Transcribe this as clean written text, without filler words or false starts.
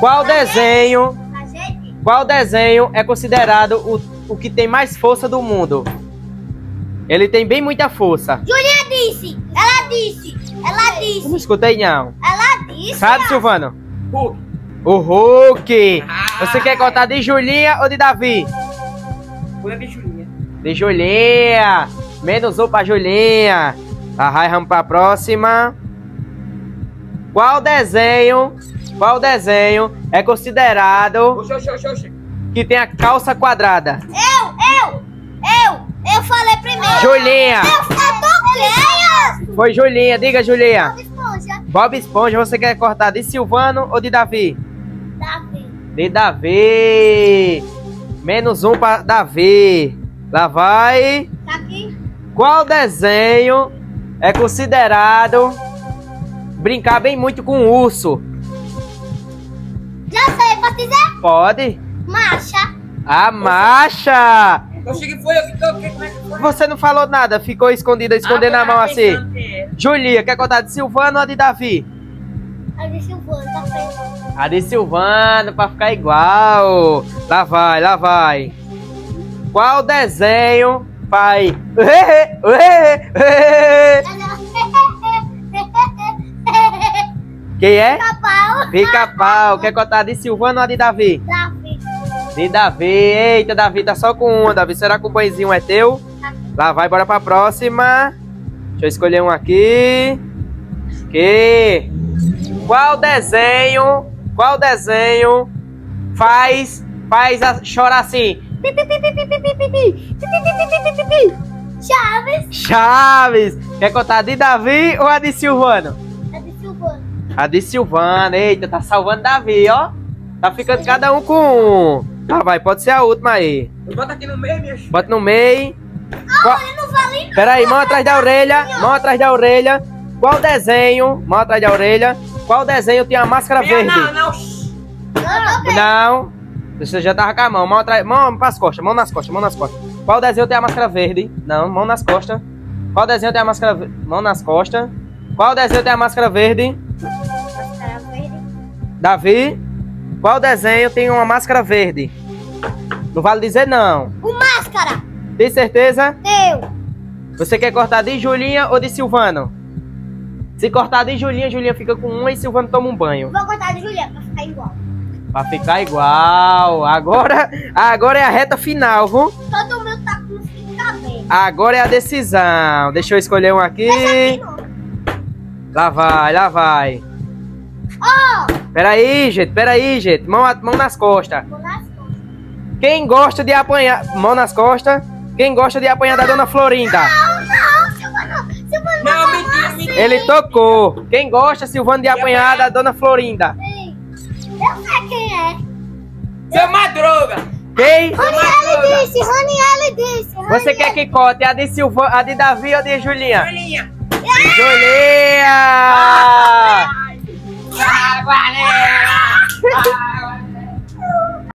Qual desenho é considerado o que tem mais força do mundo? Ele tem bem muita força. Julinha disse. Ela disse. Eu não escutei não. Ela disse. Sabe, Silvano? Hulk. O Hulk. Você quer contar de Julinha ou de Davi? Foi de Julinha. De Julinha. Menos um pra Julinha. Tá, vamos pra próxima. Qual desenho é considerado Oxe. que tem a calça quadrada? Eu falei primeiro. Julinha. Eu toquei. Foi Julinha. Diga, Julinha. Esponja. Bob Esponja, você quer cortar de Silvano ou de Davi? Davi. De Davi. Menos um pra Davi. Lá vai. Tá aqui. Qual desenho é considerado brincar bem muito com o urso? Já sei, posso dizer? Pode. Marcha. A marcha. Oxe, que foi eu que toquei, como é que foi? Você não falou nada, ficou escondendo a mão assim. Julia, quer contar de Silvano ou de Davi? A de Silvano, tá feio. A de Silvano, pra ficar igual. Lá vai. Qual desenho vai... Quem é? Pica-pau. Pica-pau. Quer contar de Silvano ou de Davi? Davi. De Davi. Eita, Davi tá só com uma. Davi, será que o banhozinho é teu? Lá vai, bora pra próxima. Deixa eu escolher um aqui. Qual desenho faz chorar assim? Chaves. Quer contar de Davi ou a de Silvano? A de Silvano. A de Silvano. Eita, tá salvando Davi, ó. Tá ficando cada um com um. Tá, vai, pode ser a última aí. Bota aqui no meio, minha filha. Bota no meio. Eu não falei não. Peraí, mão atrás da orelha. Mão atrás da orelha. Qual desenho? Mão atrás da orelha. Qual desenho tem a máscara verde? Não. Você já tava com a mão. Mão pras costas, mão nas costas. Qual desenho tem a máscara verde? Não, mão nas costas. Qual desenho tem a máscara verde? Mão nas costas. Qual desenho tem a máscara verde? Máscara verde. Davi. Qual desenho tem uma máscara verde? Não vale dizer não. O máscara. Tem certeza? Teu. Você quer cortar de Julinha ou de Silvano? Se cortar de Julinha, Julinha fica com uma e Silvano toma um banho. Vou cortar de Juliana pra ficar igual. Pra ficar igual. Agora é a reta final, viu? Todo mundo tá com os cabelos. Agora é a decisão. Deixa eu escolher um aqui. Lá vai. Peraí, gente. Mão nas costas. Vou nas costas. Quem gosta de apanhar... Mão nas costas. Quem gosta de apanhar da Dona Florinda? Silvano. Não, mentira. Ele tocou. Quem gosta, Silvano, de apanhar da Dona Florinda? Eu sei quem é. Seu Madruga. Quem? Roniel disse. Você quer que corte a de Silvano, a de Davi ou de Julinha? Julinha. Julinha! Galera.